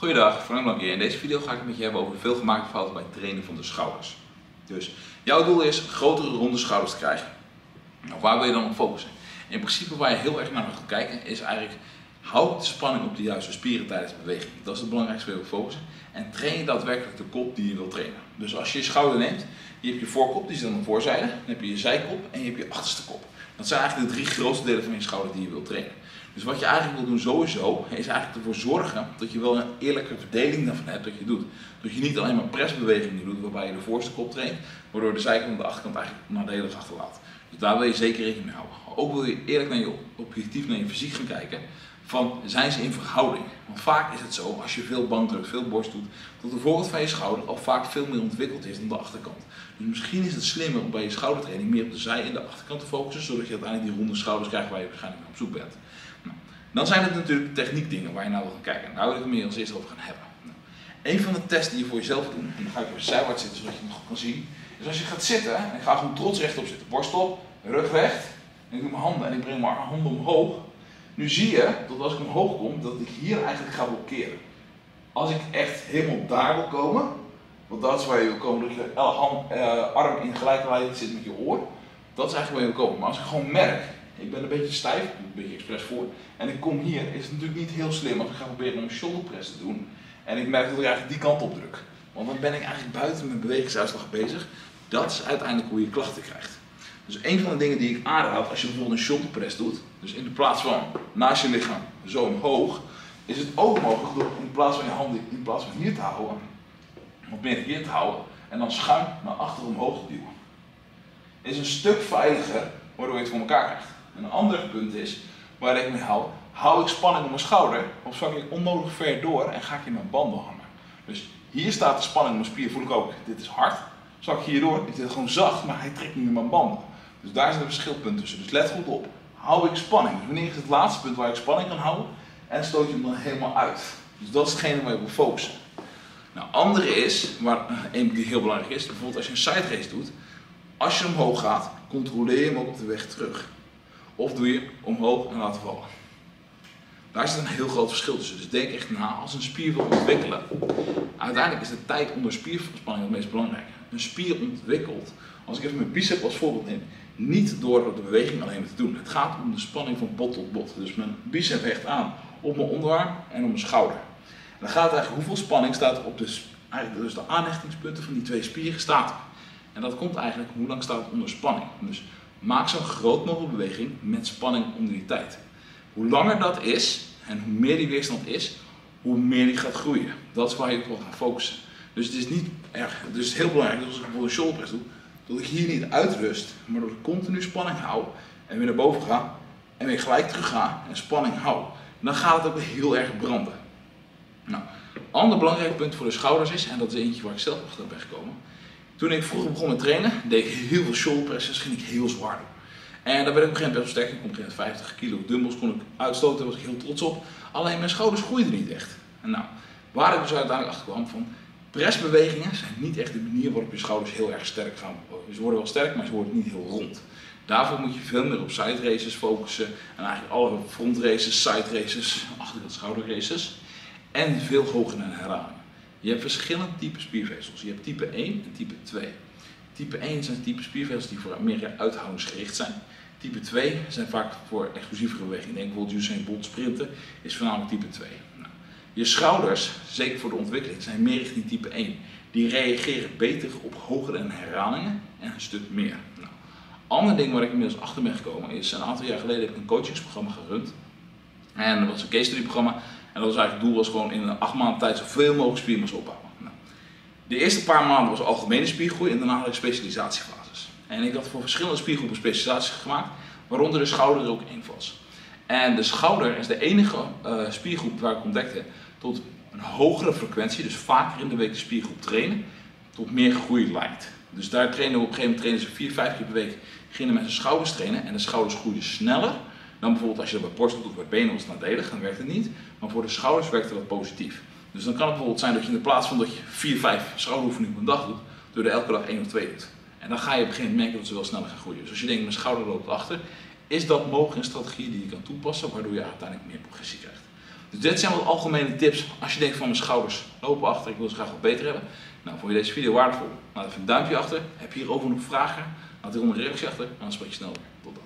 Goeiedag, Frank Blank hier. In deze video ga ik het met je hebben over veel gemaakte fouten bij het trainen van de schouders. Dus jouw doel is grotere ronde schouders te krijgen. Nou, waar wil je dan op focussen? In principe waar je heel erg naar moet kijken is eigenlijk houd de spanning op de juiste spieren tijdens de beweging. Dat is het belangrijkste waar je op focussen. En train je daadwerkelijk de kop die je wilt trainen. Dus als je je schouder neemt, je hebt je voorkop, die zit aan de voorzijde, dan heb je je zijkop en je hebt je achterste kop. Dat zijn eigenlijk de drie grootste delen van je schouder die je wilt trainen. Dus wat je eigenlijk wil doen sowieso, is eigenlijk ervoor zorgen dat je wel een eerlijke verdeling daarvan hebt dat je doet. Dat je niet alleen maar pressbewegingen doet waarbij je de voorste kop traint, waardoor de zijkant en de achterkant eigenlijk nadelig achterlaat. Dus daar wil je zeker rekening mee houden. Ook wil je eerlijk naar je objectief naar je fysiek gaan kijken, van zijn ze in verhouding? Want vaak is het zo, als je veel bankdruk, veel borst doet, dat de voorkant van je schouder al vaak veel meer ontwikkeld is dan de achterkant. Dus misschien is het slimmer om bij je schoudertraining meer op de zij- en de achterkant te focussen, zodat je uiteindelijk die ronde schouders krijgt waar je waarschijnlijk naar op zoek bent. Nou, dan zijn het natuurlijk techniekdingen waar je naar wil gaan kijken. Daar wil ik het meer als eerste over gaan hebben. Nou, een van de tests die je voor jezelf doet, en dan ga ik even zijwaarts zitten zodat je hem goed kan zien, is als je gaat zitten, en ik ga gewoon trots rechtop zitten, borst op, rug recht, en ik doe mijn handen en ik breng mijn handen omhoog. Nu zie je dat als ik omhoog kom, dat ik hier eigenlijk ga blokkeren. Als ik echt helemaal daar wil komen, want dat is waar je wil komen, dat je arm in gelijke lijn zit met je oor, dat is eigenlijk waar je wil komen. Maar als ik gewoon merk, ik ben een beetje stijf, ik doe een beetje expres voor, en ik kom hier, is het natuurlijk niet heel slim als ik ga proberen om een shoulder press te doen. En ik merk dat ik eigenlijk die kant op druk. Want dan ben ik eigenlijk buiten mijn bewegingsuitslag bezig. Dat is uiteindelijk hoe je klachten krijgt. Dus een van de dingen die ik aanraad als je bijvoorbeeld een shoulder press doet, dus in plaats van naast je lichaam zo omhoog, is het ook mogelijk door in plaats van je handen in plaats van hier te houden, of meer hier te houden en dan schuin naar achter omhoog te duwen. Is een stuk veiliger waardoor je het voor elkaar krijgt. En een ander punt is, waar ik mee hou ik spanning op mijn schouder, of zak ik onnodig ver door en ga ik in mijn banden hangen. Dus hier staat de spanning op mijn spier, voel ik ook, dit is hard. Zak ik hierdoor, dit is gewoon zacht, maar hij trekt nu in mijn banden. Dus daar zit een verschilpunt tussen. Dus let goed op. Hou ik spanning? Dus wanneer is het laatste punt waar ik spanning kan houden? En stoot je hem dan helemaal uit. Dus dat is hetgene waar je wil focussen. Nou, andere is, waar een die heel belangrijk is, bijvoorbeeld als je een side race doet. Als je omhoog gaat, controleer je hem ook op de weg terug. Of doe je omhoog en laten vallen. Daar zit een heel groot verschil tussen. Dus denk echt na, als een spier wil ontwikkelen. Uiteindelijk is de tijd onder spierspanning het meest belangrijk. Een spier ontwikkelt, als ik even mijn bicep als voorbeeld neem, niet door de beweging alleen maar te doen. Het gaat om de spanning van bot tot bot. Dus mijn bicep hecht aan op mijn onderarm en op mijn schouder. En dan gaat het eigenlijk hoeveel spanning staat op dus de aanhechtingspunten van die twee spieren staat er. En dat komt eigenlijk hoe lang staat het onder spanning. Dus maak zo'n groot mogelijke beweging met spanning onder die tijd. Hoe langer dat is en hoe meer die weerstand is, hoe meer die gaat groeien. Dat is waar je op wil gaan focussen. Dus het is niet erg. Dus het is heel belangrijk dat als ik bijvoorbeeld een shoulder press doe, dat ik hier niet uitrust, maar dat ik continu spanning hou en weer naar boven ga en weer gelijk terug ga en spanning hou. Dan gaat het ook weer heel erg branden. Nou, een ander belangrijk punt voor de schouders is, en dat is eentje waar ik zelf achter ben gekomen. Toen ik vroeger begon met trainen, deed ik heel veel shoulder presses, ging ik heel zwaar doen. En daar werd ik op een gegeven moment best wel sterk. Ik kon op een gegeven moment 50 kilo dumbbells kon ik uitstoten, daar was ik heel trots op. Alleen mijn schouders groeiden niet echt. En nou, waar ik dus uiteindelijk achter kwam van, pressbewegingen zijn niet echt de manier waarop je schouders heel erg sterk gaan worden. Ze worden wel sterk, maar ze worden niet heel rond. Daarvoor moet je veel meer op side races focussen. En eigenlijk alle front races, side races, achterkant schouder races. En veel hoger naar de herhalingen. Je hebt verschillende typen spiervezels. Je hebt type 1 en type 2. Type 1 zijn type spiervezels die voor meer uithoudingsgericht zijn. Type 2 zijn vaak voor explosievere bewegingen. Denk bijvoorbeeld Usain Bolt sprinten is voornamelijk type 2. Nou, je schouders, zeker voor de ontwikkeling, zijn meer richting type 1. Die reageren beter op hogere herhalingen en een stuk meer. Nou, ander ding waar ik inmiddels achter ben gekomen is, een aantal jaar geleden heb ik een coachingsprogramma gerund. En dat was een case study programma. En dat was eigenlijk het doel was gewoon in 8 maanden tijd zoveel mogelijk spiermassa opbouwen. Nou, de eerste paar maanden was algemene spiergroei en daarna had ik specialisatiefases. En ik had voor verschillende spiergroepen specialisaties gemaakt, waaronder de schouder er ook één was. En de schouder is de enige spiergroep waar ik ontdekte tot een hogere frequentie, dus vaker in de week de spiergroep trainen, tot meer groei leidt. Dus daar trainen we op een gegeven moment trainen ze 4-5 keer per week, gingen met zijn schouders trainen en de schouders groeiden sneller. Dan bijvoorbeeld als je dat bij borst doet of bij benen was het nadelig, dan werkt het niet. Maar voor de schouders werkt dat positief. Dus dan kan het bijvoorbeeld zijn dat je in plaats van dat je 4-5 schouderoefeningen op een dag doet, door er elke dag 1 of 2 doet. En dan ga je op een gegeven moment merken dat ze wel sneller gaan groeien. Dus als je denkt, mijn schouder loopt achter, is dat mogelijk een strategie die je kan toepassen, waardoor je uiteindelijk meer progressie krijgt. Dus dit zijn wat algemene tips als je denkt van mijn schouders lopen achter, ik wil ze graag wat beter hebben. Nou, vond je deze video waardevol? Laat even een duimpje achter. Heb je hierover nog vragen? Laat hieronder een reactie achter en dan spreek je snel. Tot dan.